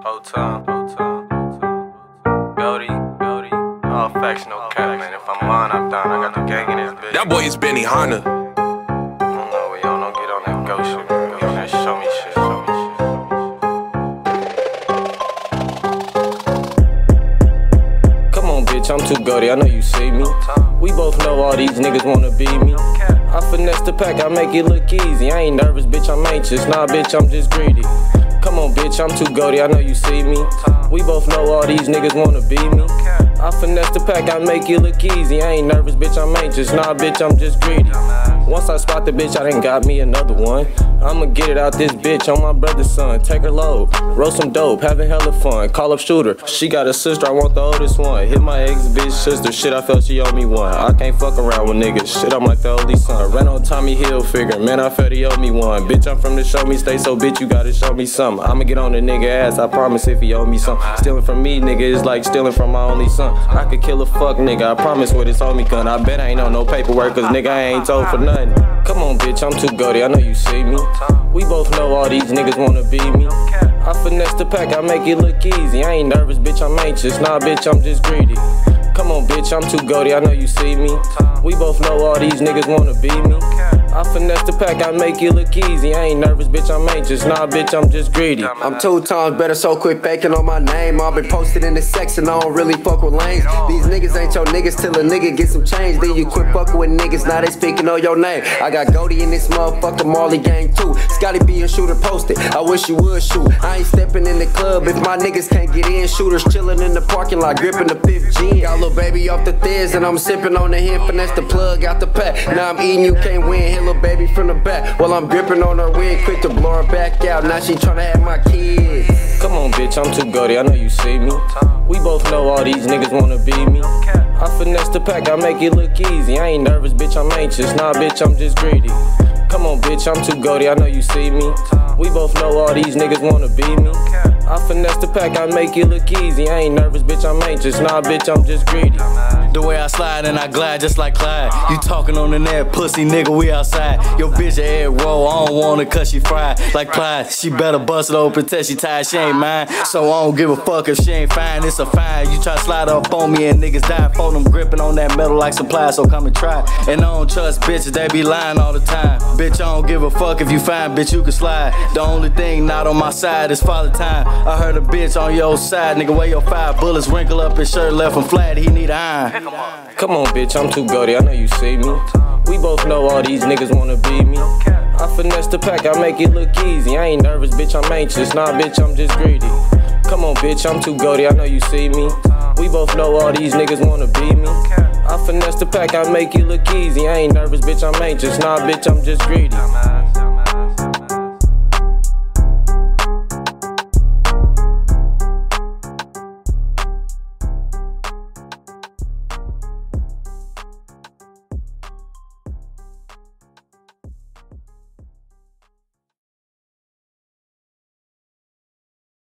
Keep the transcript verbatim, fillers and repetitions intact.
Whole time, whole time, whole time. Goldie, Goldie. All facts, no cap, man. If I'm lying, I'm down. I got the gang in this bitch. That boy is Benny Hanna. I don't know, we all don't get on that ghost shit. Get on that show me shit, show me shit. Come on, bitch, I'm too goaty, I know you see me. We both know all these niggas wanna be me. I finesse the pack, I make it look easy. I ain't nervous, bitch, I'm anxious. Nah, bitch, I'm just greedy. Come on, bitch, I'm too goaty, I know you see me. We both know all these niggas wanna be me. I finesse the pack, I make it look easy. I ain't nervous, bitch, I'm anxious. Nah, bitch, I'm just greedy. Once I spot the bitch, I done got me another one. I'ma get it out this bitch on my brother's son. Take her low, roll some dope, having hella fun. Call up shooter, she got a sister, I want the oldest one. Hit my ex bitch sister, shit, I felt she owed me one. I can't fuck around with niggas, shit, I'm like the oldest son. Ran on Tommy Hilfiger, man, I felt he owed me one. Bitch, I'm from the show me state, so bitch, you gotta show me something. I'ma get on the nigga ass, I promise if he owe me something. Stealing from me, nigga, is like stealing from my only son. I could kill a fuck nigga, I promise with his homie gun. I bet I ain't on no paperwork, cause nigga, I ain't told for nothing. Come on, bitch, I'm too goaty, I know you see me. We both know all these niggas wanna be me. I finesse the pack, I make it look easy. I ain't nervous, bitch, I'm anxious. Nah, bitch, I'm just greedy. Come on, bitch, I'm too goaty, I know you see me. We both know all these niggas wanna be me. I finesse the pack, I make it look easy. I ain't nervous, bitch, I'm anxious. Nah, bitch, I'm just greedy. I'm two times better, so quit faking on my name. I've been posted in the section, I don't really fuck with lanes. These niggas ain't your niggas till a nigga get some change. Then you quit fucking with niggas, now they speaking on your name. I got Goldie in this motherfucker Marley gang too. Scotty B a shooter posted, I wish you would shoot. I ain't stepping in the club if my niggas can't get in. Shooters chilling in the parking lot, gripping the fifth gin. Got little baby off the thiz and I'm sipping on the hen. Finesse the plug out the pack. Now I'm eating, you can't win. Hit little baby from the back while I'm gripping on her wig, quick to blow her back out. Now she tryna have my kids. Come on, bitch, I'm too goaty, I know you see me. We both know all these niggas wanna be me. I finesse the pack, I make it look easy. I ain't nervous, bitch, I'm anxious. Nah, bitch, I'm just greedy. Come on, bitch, I'm too goaty, I know you see me. We both know all these niggas wanna be me. I finesse the pack, I make it look easy. I ain't nervous, bitch, I'm anxious. Nah, bitch, I'm just greedy. The way I slide and I glide just like Clyde. You talking on the net, pussy nigga, we outside. Your bitch a egg roll, I don't want her cause she fried. Like Clyde, she better bust it open till she tired, she ain't mine. So I don't give a fuck if she ain't fine, it's a fine. You try to slide up on me and niggas die for them, gripping on that metal like supply, so come and try. And I don't trust bitches, they be lying all the time. Bitch, I don't give a fuck if you fine, bitch, you can slide. The only thing not on my side is father time. I heard a bitch on your side, nigga, where your five bullets wrinkle up his shirt, left him flat, he need an iron. Come on, bitch, I'm too goaty, I know you see me. We both know all these niggas wanna be me. I finesse the pack, I make it look easy. I ain't nervous, bitch, I'm anxious. Nah, bitch, I'm just greedy. Come on, bitch, I'm too goaty, I know you see me. We both know all these niggas wanna be me. I finesse the pack, I make it look easy. I ain't nervous, bitch, I'm anxious. Nah, bitch, I'm just greedy.